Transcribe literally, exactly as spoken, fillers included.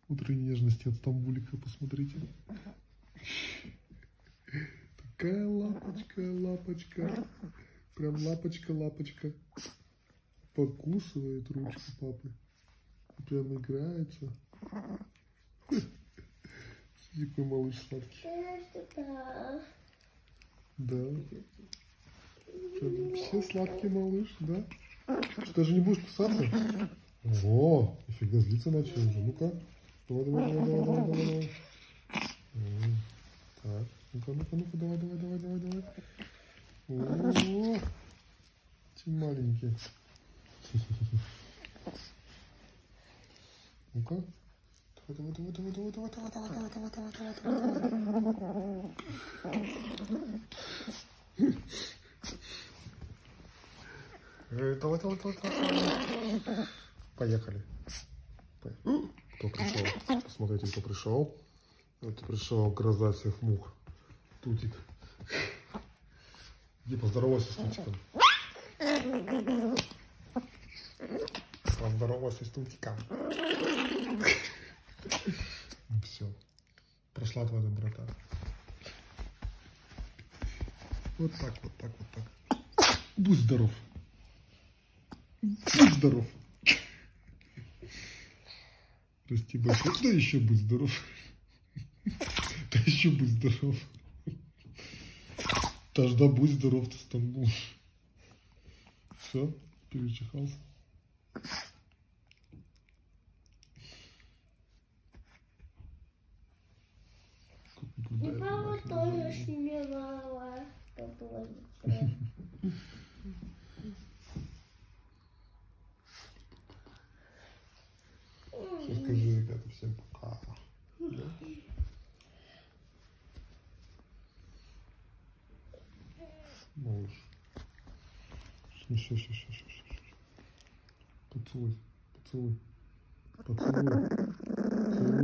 Утренней нежности от Стамбулика, посмотрите. Такая лапочка, лапочка. Прям лапочка-лапочка. Покусывает ручку папы. Прям играется. Какой малыш сладкий. Да. Вообще сладкий малыш, да? Что, даже не будешь кусаться? О, нифига, злиться начал уже. Ну-ка. Давай, давай, давай, давай, давай, давай, давай. Так, ну-ка, ну-ка, ну-ка, давай, давай, давай, давай, давай. О, эти маленькие. Ну-ка. Давай, давай, давай, давай, давай, давай, давай, давай, давай, давай, давай, давай, давай, давай, давай. Поехали. Кто пришел? Посмотрите, кто пришел. Это пришел гроза всех мух. Тутик. Иди поздоровайся с Тутиком. Поздоровайся с Тутиком. Все. Прошла твоя доброта. Вот так, вот так, вот так. Будь здоров. Будь здоров. Прости, большой. Да еще будь здоров. Да еще будь здоров. Тогда будь здоров, ты Стамбул. Все, перечихался. И мама тоже снимала. Все, скажи, ребята, всем пока. Да? Малыш. Все, все, все, все, все, все. Поцелуй, поцелуй, поцелуй. Поцелуй.